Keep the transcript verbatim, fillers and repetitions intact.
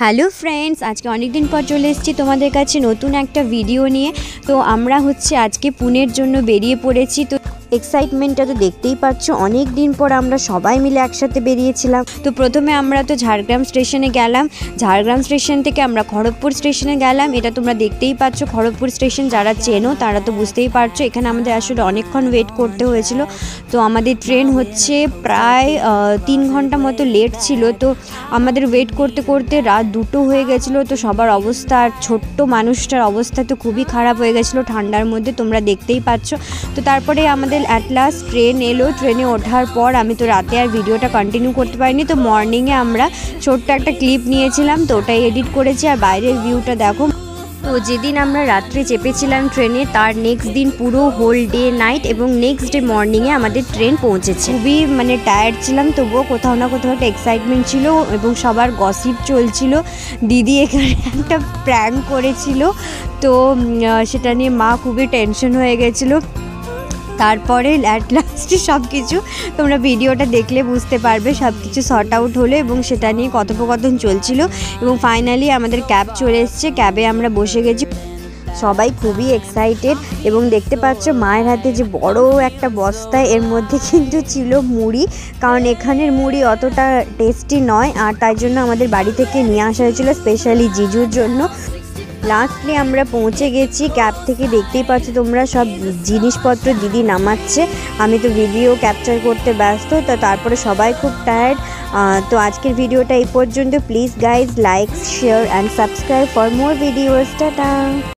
Hello friends, আজকে অনেক দিন পর চলে এসেছি তোমাদের কাছে নতুন একটা ভিডিও নিয়ে। তো আমরা হচ্ছে আজকে পুনের জন্য বেরিয়ে পড়েছি। তো এক্সাইটমেন্টটা তো দেখতেই পাচ্ছ, অনেক দিন পর আমরা সবাই মিলে একসাথে বেরিয়েছিলাম। তো প্রথমে আমরা তো ঝাড়গ্রাম স্টেশনে গেলাম, ঝাড়গ্রাম স্টেশন থেকে আমরা খড়গপুর স্টেশনে গেলাম। এটা তোমরা দেখতেই পাচ্ছ, খড়গপুর স্টেশন যারা চেনো তারা তো বুঝতেই পারছো। এখানে আমাদের আসলে অনেকক্ষণ ওয়েট করতে হয়েছিল। তো আমাদের ট্রেন হচ্ছে প্রায় তিন ঘন্টা মতো লেট ছিল। তো আমাদের ওয়েট করতে করতে রাত দুটো হয়ে গেছিলো। তো সবার অবস্থা, আর ছোট্ট মানুষটার অবস্থা তো খুবই খারাপ হয়ে গেছিলো ঠান্ডার মধ্যে, তোমরা দেখতেই পাচ্ছ। তো তারপরে আমাদের অ্যাট লাস্ট ট্রেন এলো। ট্রেনে ওঠার পর আমি তো রাতে আর ভিডিওটা কন্টিনিউ করতে পারিনি। তো মর্নিংয়ে আমরা ছোট্ট একটা ক্লিপ নিয়েছিলাম, তো ওটাই এডিট করেছি। আর বাইরের ভিউটা দেখো। তো যেদিন আমরা রাত্রে চেপেছিলাম ট্রেনে, তার নেক্সট দিন পুরো হোল ডে নাইট এবং নেক্সট ডে মর্নিংয়ে আমাদের ট্রেন পৌঁছেছে। খুবই মানে টায়ার্ড ছিলাম, তবুও কোথাও না কোথাও একটা এক্সাইটমেন্ট ছিল এবং সবার গসিপ চলছিল। দিদি এখানে একটা প্র্যাঙ্ক করেছিল, তো সেটা নিয়ে মা খুবই টেনশন হয়ে গেছিলো। তারপরে অ্যাট লাস্টে সব কিছু তোমরা ভিডিওটা দেখলে বুঝতে পারবে, সব কিছু সর্ট আউট হলো এবং সেটা নিয়ে কথোপকথন চলছিল। এবং ফাইনালি আমাদের ক্যাব চলে এসছে, ক্যাবে আমরা বসে গেছি। সবাই খুবই এক্সাইটেড এবং দেখতে পাচ্ছ মায়ের হাতে যে বড় একটা বস্তা, এর মধ্যে কিন্তু ছিল মুড়ি, কারণ এখানের মুড়ি অতটা টেস্টি নয়, আর তাই জন্য আমাদের বাড়ি থেকে নিয়ে আসা হয়েছিল স্পেশালি জিজুর জন্য। লাস্টলি আমরা পৌঁছে গেছি। ক্যাব থেকে দেখতেই পাচ্ছ তোমরা সব জিনিসপত্র দিদি নামাচ্ছে, আমি তো ভিডিও ক্যাপচার করতে ব্যস্ত। তো তারপরে সবাই খুব টায়ার্ড। তো আজকের ভিডিওটা এই পর্যন্ত। Please guys like, share and subscribe for more videos. Tata.